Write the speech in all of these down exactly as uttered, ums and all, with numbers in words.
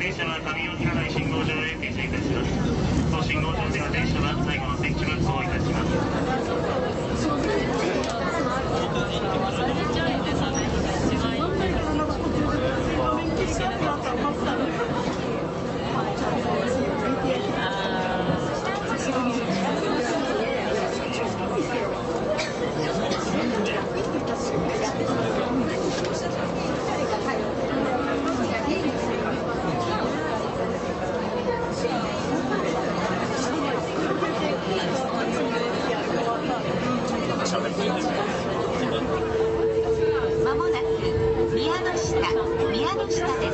電車は紙を切らない信号場へ停車いたします。当信号場では電車は最後の設置運行いたします。 まもなく宮の下、宮の下です。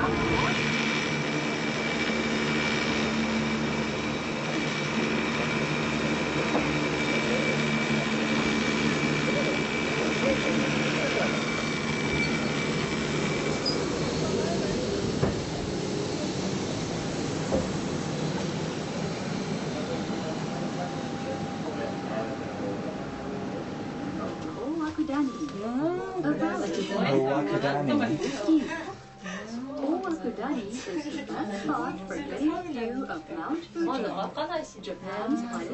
まだ開かないし、じゃあ、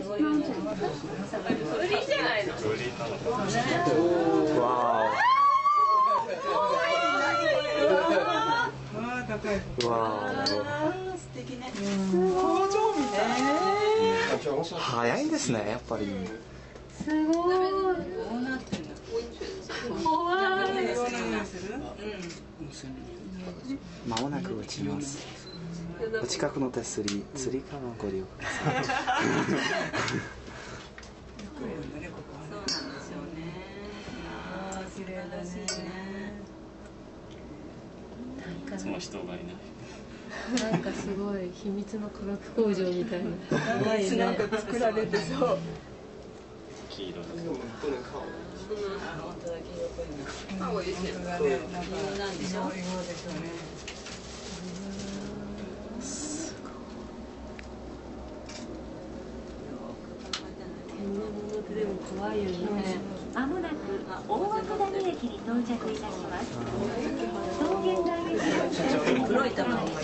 風鈴じゃないの。 わー。わー。 素敵ね。 工場みたい。早いですね、やっぱり。 すごい。 どうなってんの。 怖い。 まもなく落ちます。お近くの手すり、つり革をご利用ください。 そうなんですよね。ああ、綺麗だね。 いつも人がいない。 なんかすごい秘密の化学工場みたいな。 怖いね。なんか作られてそう。 黄色です。 あ、本当だ、黄色っぽいな。あ、美味しい。芋なんでしょ。芋ですよね。 でも怖いよね。 まもなく大涌谷駅に到着いたします。桃源台駅の黒い玉が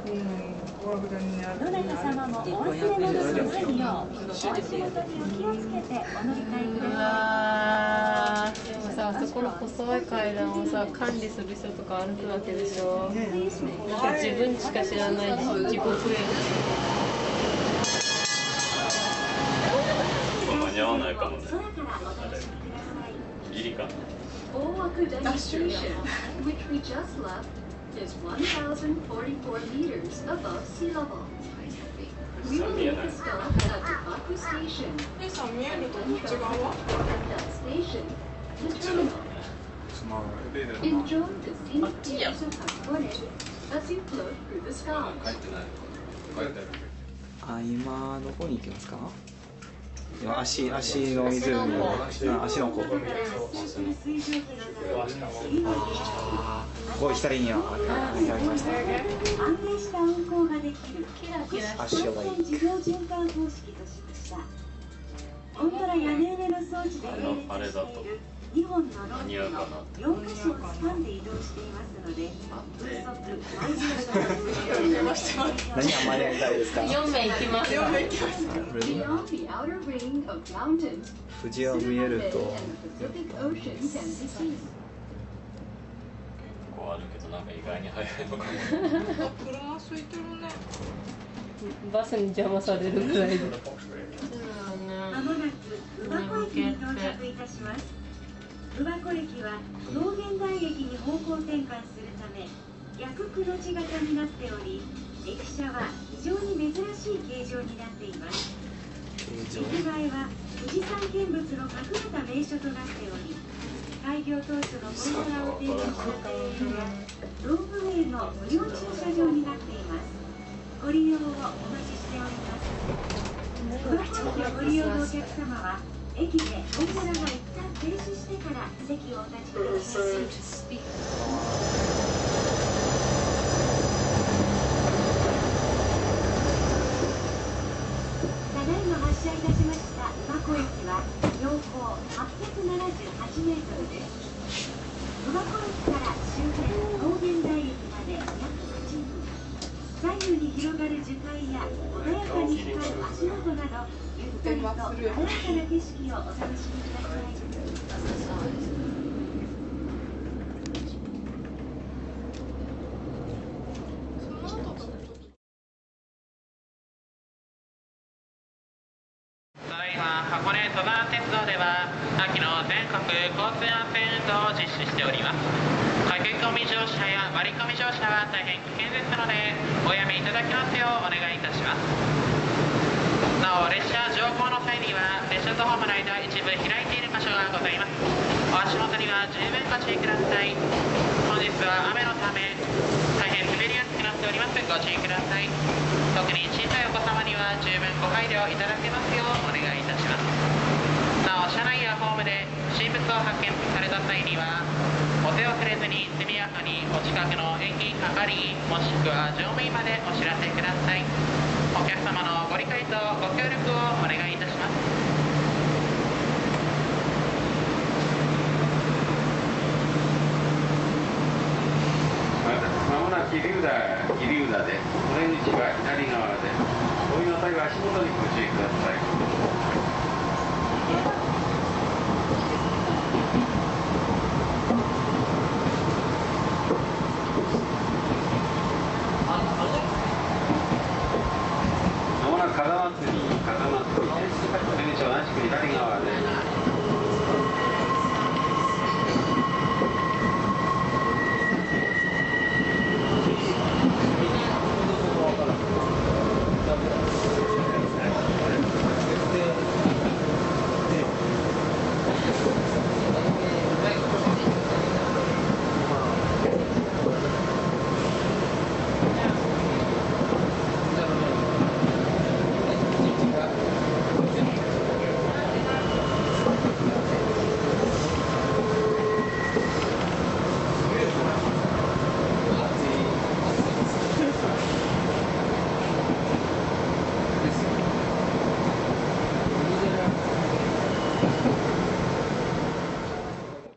どなた様もお忘れ物のないよう足元にお気をつけてお乗り換えください。 でもさ、あそこの細い階段をさ、管理する人とか歩くわけでしょ。なんか自分しか知らない自己プレイ。 間に合わないかもね。ギリか。 大涌谷 Station, which we just left, is one thousand forty-four meters above sea level. We will make a stop at Tobaku Station. At that station, the terminal. Enjoy the scenic views of Hakone as you float through the sky. あ、今どこに行きますか？今足足の湖の足の湖。ああ、こう左には開きました。 安定した運行ができる足がいい。 自動循環方式としました。ゴンドラ屋根上の装置で並列しているにほんのロープのよんか所を掴んで移動していますので、風速毎秒何が間に合いたいですか？ よんめい行きます。よんめい行きます。 Beyond the outer ring of mountains, 富士を見える Tsurume と。 and the Pacific Ocean can be seen. こうあるけどなんか意外に早いのかも。 車空いてるね。 バスに邪魔されるくらいで。 まもなく宇和湖駅に到着いたします。宇和湖駅は桃源台駅に方向転換するため逆くの字型になっており、駅舎は非常に珍しい形状になっています。駅前は富士山見物の隠れた名所となっており、開業当初のゴンドラを展示した庭園やロープウェイの無料駐車場になっています。ご利用をお待ちしております。宇和湖駅をご利用のお客様は駅でゴンドラが一旦停止してから席をお立ちください。ただいま発車いたしました宇和湖駅は標高はっぴゃくななじゅうはちメートルです。宇和湖駅から終点桃源台駅まで約はちじゅうふん。 左右に広がる樹海や穏やかに光る足元など、ゆったりと穏やかな景色をお楽しみください。 ただいま箱根登山鉄道では秋の全国交通安全運動を実施しております。駆け込み乗車や割り込み乗車は大変危険ですのでおやめいただきますようお願いいたします。なお列車乗降の際には列車とホームの間一部開いている箇所がございます。お足元には十分ご注意ください。本日は雨のため大変滑りやすくなっております。ご注意ください。特に小さいお子様には十分ご配慮いただけますようお願いいたします。なお車内やホームで不審物を発見された際にはお手を触れずに速やかにお近くの駅係員もしくは乗務員までお知らせください。お客様のご理解とご協力をお願いいたします。 まもなく桐生田、桐生田です。オレンジは左側です。お見の際は足元にご注意ください。